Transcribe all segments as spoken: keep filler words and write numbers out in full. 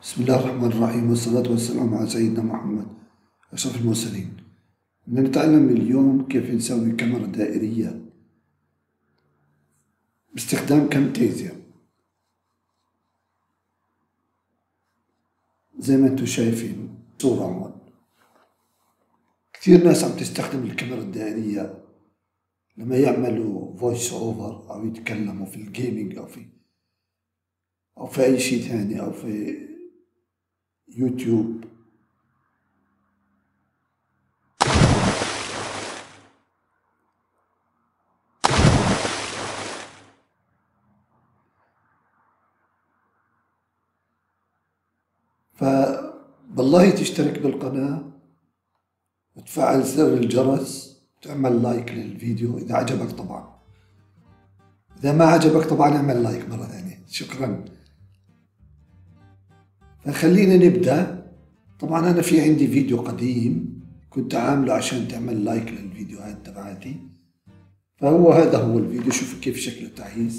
بسم الله الرحمن الرحيم، والصلاة والسلام على سيدنا محمد أشرف المرسلين. بدنا نتعلم اليوم كيف نسوي كاميرا دائرية باستخدام كامتيزيا. زي ما انتم شايفين صورة هون. كثير ناس عم تستخدم الكاميرا الدائرية لما يعملوا فويس اوفر أو يتكلموا في الجيمنج أو في أو في أي شيء ثاني أو في يوتيوب. فبالله تشترك بالقناة وتفعل زر الجرس وتعمل لايك للفيديو إذا عجبك طبعا. إذا ما عجبك طبعا اعمل لايك مرة ثانية. شكرا. فخلينا نبدأ. طبعا أنا في عندي فيديو قديم كنت عامله عشان تعمل لايك للفيديوهات تبعتي، فهو هذا هو الفيديو. شوفوا كيف شكله تعيس.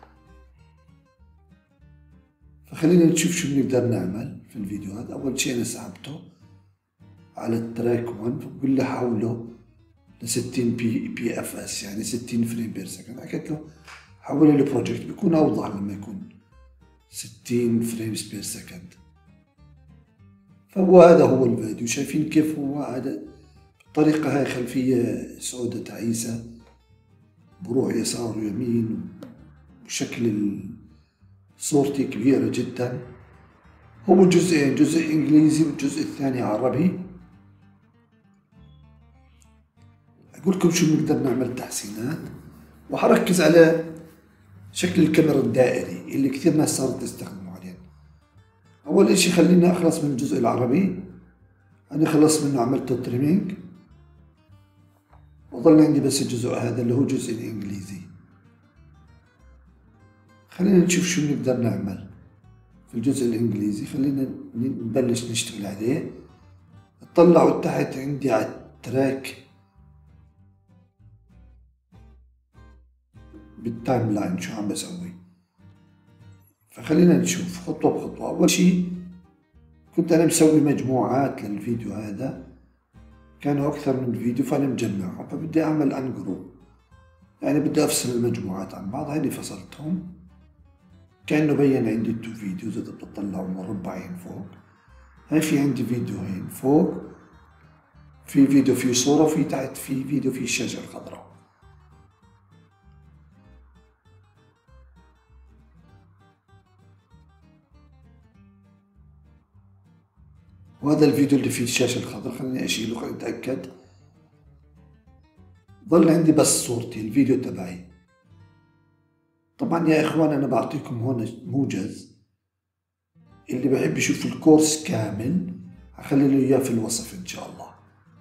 فخلينا نشوف شو بنقدر نعمل في الفيديو هذا. أول شيء أنا سحبته على التراك واحد، فبقول له حوله ل ستين بي بي اف اس، يعني ستين فريم بير سكند. حكيت له حوله لبروجكت، بيكون أوضح لما يكون ستين فريمز بير سكند. فهو هذا هو الفيديو. شايفين كيف هو هذا الطريقة هاي؟ خلفية سوداء تعيسة، بروح يسار ويمين، بشكل صورتي كبيرة جدا. هو جزئين، جزء انجليزي والجزء الثاني عربي. اقول لكم شو بنقدر نعمل تحسينات، وحركز على شكل الكاميرا الدائري اللي كثير ناس صارت تستخدمه عليه. اول اشي خليني اخلص من الجزء العربي. انا خلص منه، عملته تريمينج، وظل عندي بس الجزء هذا اللي هو جزء الانجليزي. خلينا نشوف شو بنقدر نعمل في الجزء الانجليزي. خلينا نبلش نشتغل عليه. اطلعوا تحت عندي على التراك بالتايم لاين شو عم بسوي. فخلينا نشوف خطوة بخطوة. أول شيء كنت أنا مسوي مجموعات للفيديو هذا، كانوا أكثر من فيديو فأنا مجمعهم، فبدي أعمل أنجروب، يعني بدي أفصل المجموعات عن بعض. هيني فصلتهم كأنه بين عندي تو فيديوز. إذا بتطلعوا مربعين فوق، هاي في عندي فيديوهين فوق، في فيديو فيه صورة، وفي تحت في فيديو فيه الشاشة الخضراء. وهذا الفيديو اللي فيه الشاشة الخضراء خليني أشيله، خليني أتأكد. ظل عندي بس صورتي، الفيديو تبعي. طبعا يا إخوان أنا بعطيكم هون موجز، اللي بحب يشوف الكورس كامل هخلي له إياه في الوصف إن شاء الله.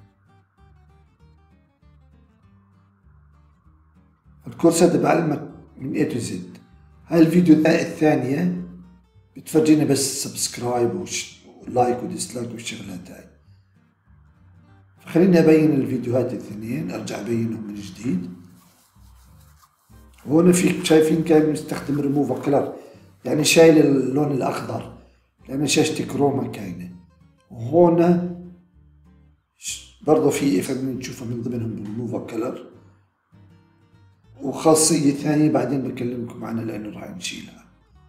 الكورس هذا بعلمك من A to Z. هاي الفيديو الثانية بتفرجيني بس سبسكرايب ولايك وديسلايك والشغلات هاي. فخليني أبين الفيديوهات الاثنين، أرجع أبينهم من جديد. هون في شايفين كان مستخدم ريموف كلر، يعني شايل اللون الأخضر لأن شاشتي كروما كاينة. وهون برضه في إفكت بنشوفها من ضمنهم ريموف كلر، وخاصية ثانية بعدين بكلمكم عنها لأنه راح نشيلها.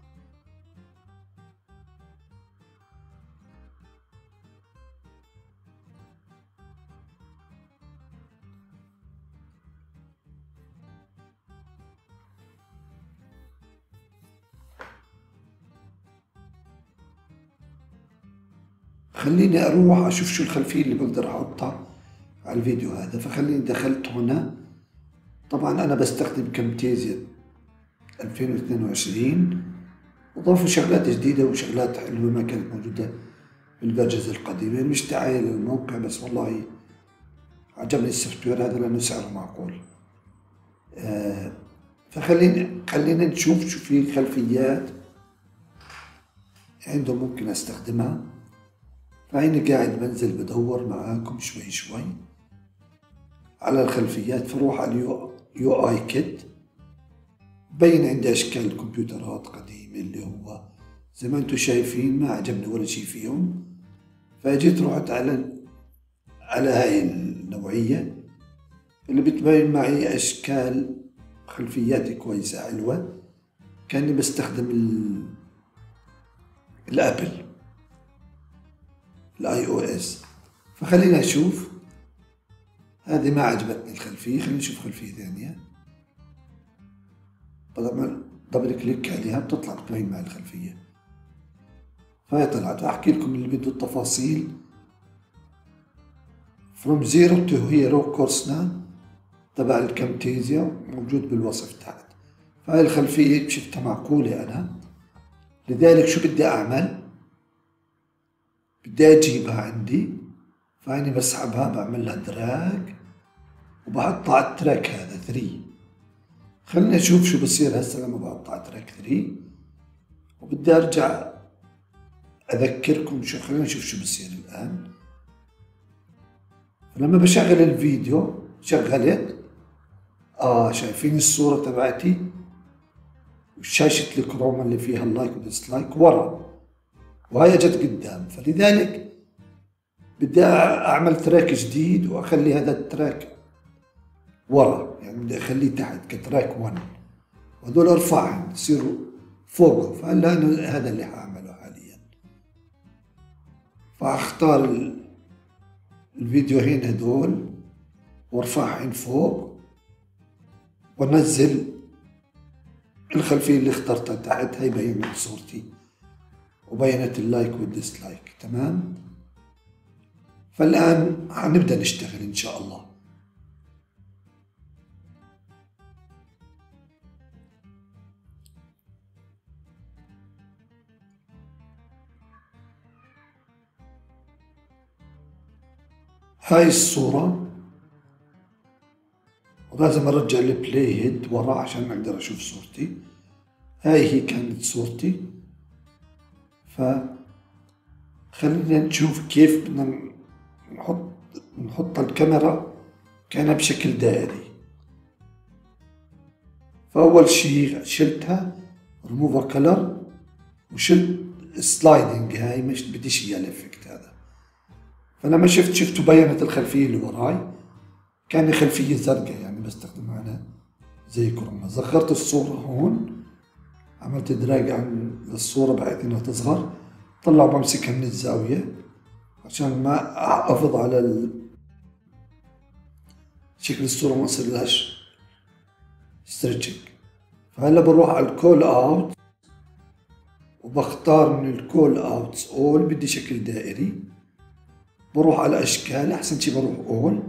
خليني أروح أشوف شو الخلفية اللي بقدر أحطها على الفيديو هذا. فخليني دخلت هنا. طبعا أنا بستخدم كامتيزيا ألفين واثنين وعشرين، وضافوا شغلات جديدة وشغلات حلوة ما كانت موجودة بالفيرجنز القديمة. يعني مش دعاية للموقع، بس والله عجبني السوفت وير هذا لأنه سعره معقول. آه فخليني خلينا نشوف شو في خلفيات عنده ممكن استخدمها. فهيني قاعد بنزل بدور معاكم شوي شوي على الخلفيات. فروح على اليو يو اي كيت، بين عندي اشكال كمبيوترات قديمة اللي هو زي ما انتم شايفين ما عجبني ولا شي فيهم، فجيت رحت على على هاي النوعية اللي بتبين معي أشكال خلفيات كويسة حلوة، كأني بستخدم ال... الأبل الاي او اس. فخلينا نشوف، هذه ما عجبتني الخلفية، خلينا نشوف خلفية ثانية. طبعا دبل كليك عليها بتطلع بتبين معي الخلفية، فهي طلعت. أحكي لكم اللي بده التفاصيل. From Zero to Hero كورسنا تبع الكامتيزيا موجود بالوصف تحت. فهاي الخلفية شفتها معقولة أنا، لذلك شو بدي أعمل؟ بدي أجيبها عندي، فأني بسحبها بعمل لها دراج وبحطها على التراك هذا ثري. خلينا نشوف شو بصير هسه لما بحطها على تراك ثري، وبدي أرجع أذكركم شو. خلينا نشوف شو بصير الآن. فلما بشغل الفيديو شغلت، آه شايفين الصورة تبعتي وشاشة الكروما اللي فيها اللايك والديسلايك ورا، وهي جت قدام. فلذلك بدي أعمل تراك جديد وأخلي هذا التراك ورا، يعني بدي أخليه تحت كتراك ون، وهذول أرفعهم يصيروا فوقه. فهلا أنا هذا اللي حأعمله حاليا. فأختار الفيديوهين هذول وارفعهم فوق، وانزل الخلفية اللي اخترتها تحت. هي بينت صورتي وبينت اللايك والديسلايك، تمام. فالآن حنبدأ نشتغل إن شاء الله. هاي الصورة، ولازم أرجع البلاي هيد ورا عشان أقدر أشوف صورتي. هاي هي كانت صورتي. فخلينا نشوف كيف بدنا نحط نحط الكاميرا كأنها بشكل دائري. فأول شي شلتها ريموفر كلر، وشلت سلايدنج. هاي مش بديش إياه الإفكت هذا. فلما شفت شفتوا بينت الخلفية اللي وراي، كان خلفية زرقاء يعني بستخدمها أنا زي كروما. صغرت الصورة هون، عملت دراج عن الصورة بحيث إنها تصغر. طلع بمسكها من الزاوية عشان ما أحافظ على شكل الصورة ما يصيرلهاش ستريتشنج. فهلا بروح على الكول أوت، وبختار من الكول أوتس أول، بدي شكل دائري. بروح على أشكال، أحسن شي بروح أول.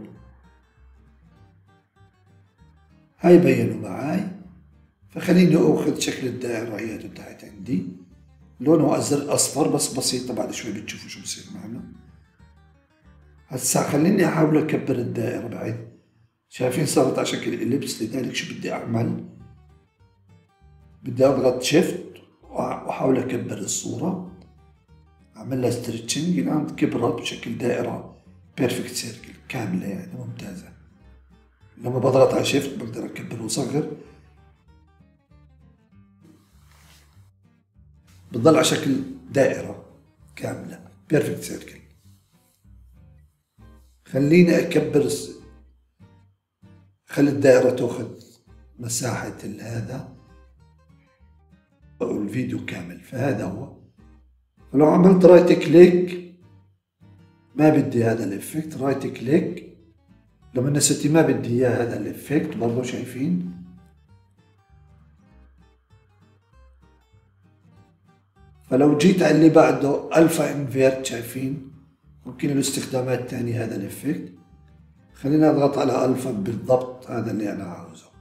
هاي بينوا معاي. فخليني أخذ شكل الدائرة هي تحت عندي، لونه أزرق أصفر بس بسيطة. بعد شوي بتشوفوا شو بصير معنا. هسا خليني أحاول أكبر الدائرة بعيد. شايفين صارت على شكل إليبس، لذلك شو بدي أعمل؟ بدي أضغط شيفت وأحاول أكبر الصورة، أعمل لها ستريتشنج الآن كبرت بشكل دائرة بيرفكت سيركل كاملة يعني ممتازة. لما بضغط على شيفت بقدر أكبر وأصغر، بتضل على شكل دائرة كاملة بيرفكت سيركل. خليني أكبر، خلي الدائرة تأخذ مساحة هذا الفيديو كامل. فهذا هو. فلو عملت رايت كليك ما بدي هذا الإفكت، رايت كليك لما نسيتي ما بدي إياه هذا الإفكت برضو. شايفين؟ فلو جيت على اللي بعده ألفا انفيرت، شايفين؟ ممكن الاستخدامات الثانية هذا الإفكت. خلينا أضغط على ألفا بالضبط، هذا اللي أنا عاوزه.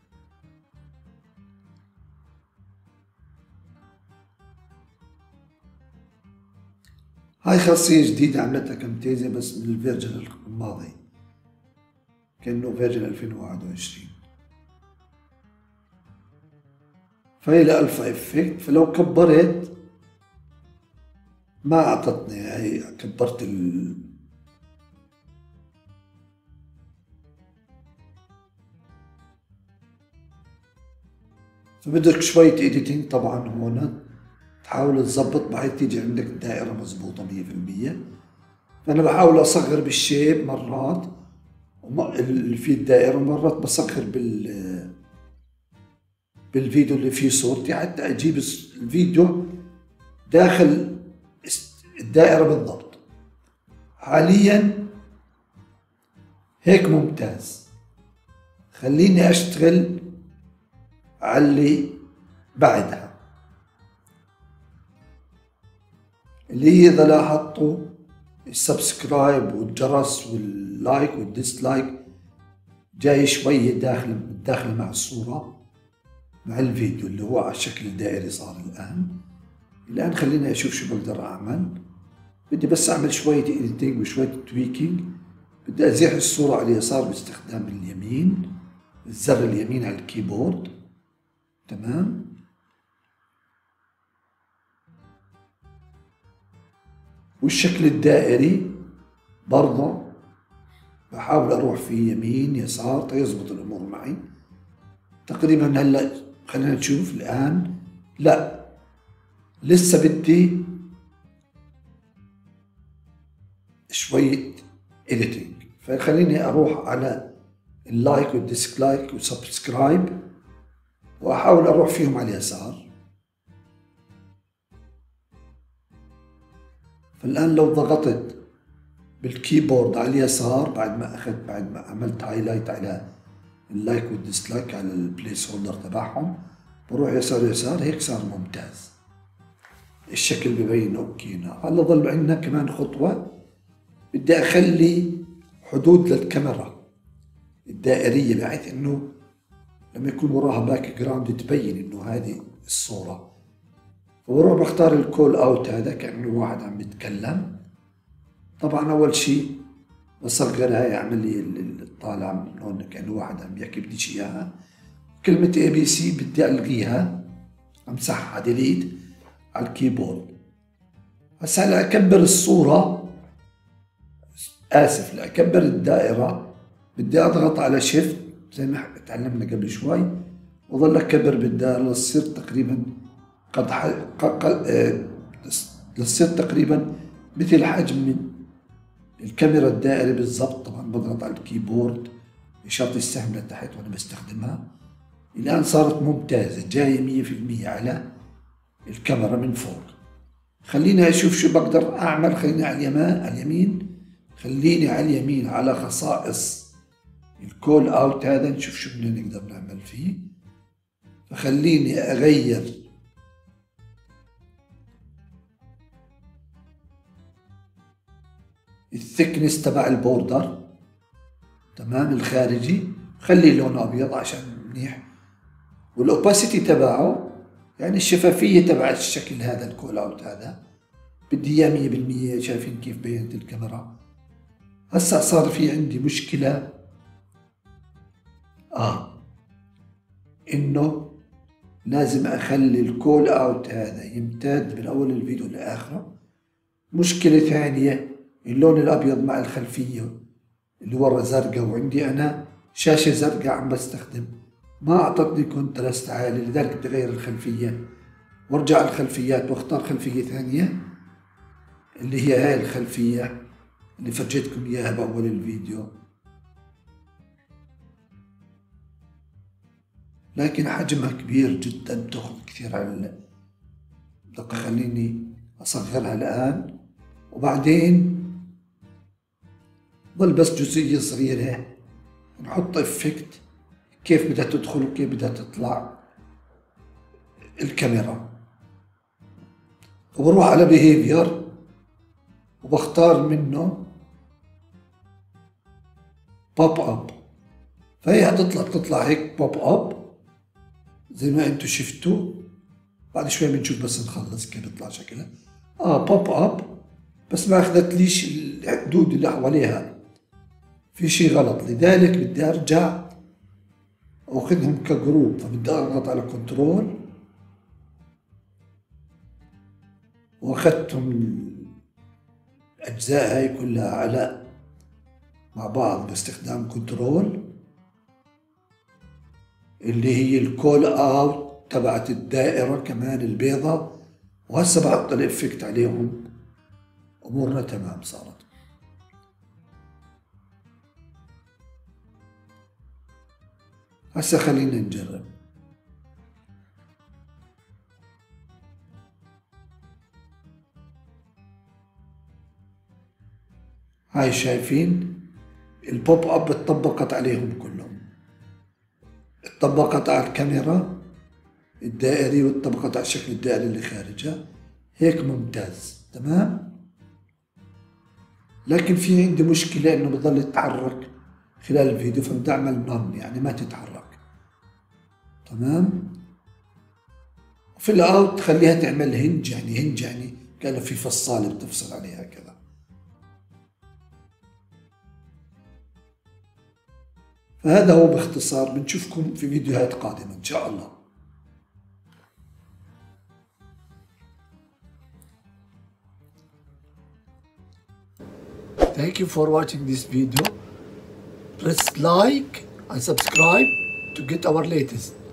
هاي خاصية جديدة عملتها كامتيزيا بس من الفيرجن الماضي، كأنه فيرجن ألفين وواحد وعشرين. فهي لألفا إفكت. فلو كبرت ما أعطتني، هي كبرت ال فبدك شوية إيديتينج طبعا هون تحاول تظبط بحيث تيجي عندك الدائرة مظبوطة مية في المية. فأنا بحاول أصغر بالشيب مرات اللي فيه الدائرة، مرات بصغر بال بالفيديو اللي فيه صورتي حتى أجيب الفيديو داخل الدائرة بالضبط. حاليا هيك ممتاز. خليني أشتغل على اللي بعدها، اللي هي إذا لاحظتوا السبسكرايب والجرس واللايك والديسلايك جاي شوية داخل داخل مع الصورة مع الفيديو اللي هو على شكل دائري صار الآن. الآن خليني أشوف شو بقدر أعمل. بدي بس أعمل شوية إيديتنج وشوية تويكينج. بدي أزيح الصورة على اليسار باستخدام اليمين، الزر اليمين على الكيبورد. تمام. والشكل الدائري برضه بحاول أروح فيه يمين يسار تيزبط الأمور معي تقريبا. هلا خلينا نشوف الآن. لا لسه بدي شوية إيديتنج، فخليني أروح على اللايك والديسلايك والسبسكرايب وأحاول أروح فيهم على اليسار. فالآن لو ضغطت بالكيبورد على اليسار بعد ما أخذت بعد ما عملت هايلايت على اللايك والديسلايك على البليس هولدر تبعهم، بروح يسار يسار هيك صار ممتاز. الشكل ببين اوكينا. هلا ضل عندنا كمان خطوة، بدي أخلي حدود للكاميرا الدائرية بحيث إنه لما يكون وراها باك جراوند تبين إنه هذه الصورة. فبروح بختار الكول أوت هذا كأنه واحد عم يتكلم. طبعا أول شيء بصغرها يعمل لي الطالع من هون كأنه واحد عم يحكي، بديش إياها. كلمة اي بي سي بدي ألغيها، أمسحها ديليت على الكيبورد. هسا لأكبر الصورة، آسف لأكبر الدائرة بدي أضغط على شيفت زي ما تعلمنا قبل شوي، وظل أكبر بالدائرة لتصير تقريبا قد لتصير تقريبا مثل حجم من الكاميرا الدائري بالضبط. طبعا بضغط على الكيبورد إشارة السهم لتحت وأنا بستخدمها. الآن صارت ممتازة جاية مية في المية على الكاميرا من فوق. خليني أشوف شو بقدر أعمل. خليني على اليمين على اليمين خليني على اليمين على خصائص الكول أوت هذا، نشوف شو بدنا نقدر نعمل فيه. فخليني أغير الثيكنس تبع البوردر، تمام، الخارجي خليه لونه أبيض عشان منيح. والأوباسيتي تبعه يعني الشفافية تبع الشكل هذا الكول أوت هذا بدي إياه مية بالمية. شايفين كيف بينت الكاميرا. هسا صار في عندي مشكلة آه إنه لازم أخلي الكول أوت هذا يمتد من أول الفيديو لآخره. مشكلة ثانية اللون الأبيض مع الخلفية اللي ورا زرقاء، وعندي أنا شاشة زرقاء عم بستخدم ما أعطتني كونتراست عالي، لذلك بدي أغير الخلفية وارجع الخلفيات واختار خلفية ثانية اللي هي هاي الخلفية اللي فرجيتكم إياها بأول الفيديو. لكن حجمها كبير جدا بتاخذ كثير على الدقة. خليني أصغرها الآن وبعدين ضل بس جزئية صغيرة نحط إفكت كيف بدها تدخل وكيف بدها تطلع الكاميرا. وبروح على behavior وبختار منه pop up، فهي هتطلع بتطلع هيك pop up زي ما انتو شفتوا. بعد شوي بنشوف بس نخلص كيف بيطلع شكلها. اه pop up بس ما اخذت ليش الحدود اللي حواليها، في شي غلط، لذلك بدي ارجع واخذهم كجروب. فبدي اضغط على كنترول واخذتهم الاجزاء هاي كلها على مع بعض باستخدام كنترول اللي هي الكول اوت تبعت الدائرة كمان البيضة، وهسه بحط الإفكت عليهم، أمورنا تمام صارت. هسه خلينا نجرب. هاي شايفين البوب اب اتطبقت عليهم كلهم، اتطبقت على الكاميرا الدائري واتطبقت على الشكل الدائري اللي خارجها. هيك ممتاز تمام. لكن في عندي مشكلة انه بضل يتحرك خلال الفيديو، فبدي اعمل نون يعني ما تتحرك. تمام. وفي الاوت خليها تعمل هنج، يعني هنج يعني كأنه في فصالة بتفصل عليها كذا. فهذا هو باختصار. بنشوفكم في فيديوهات قادمة إن شاء الله. Thank you for watching this video. Press like and subscribe to get our latest.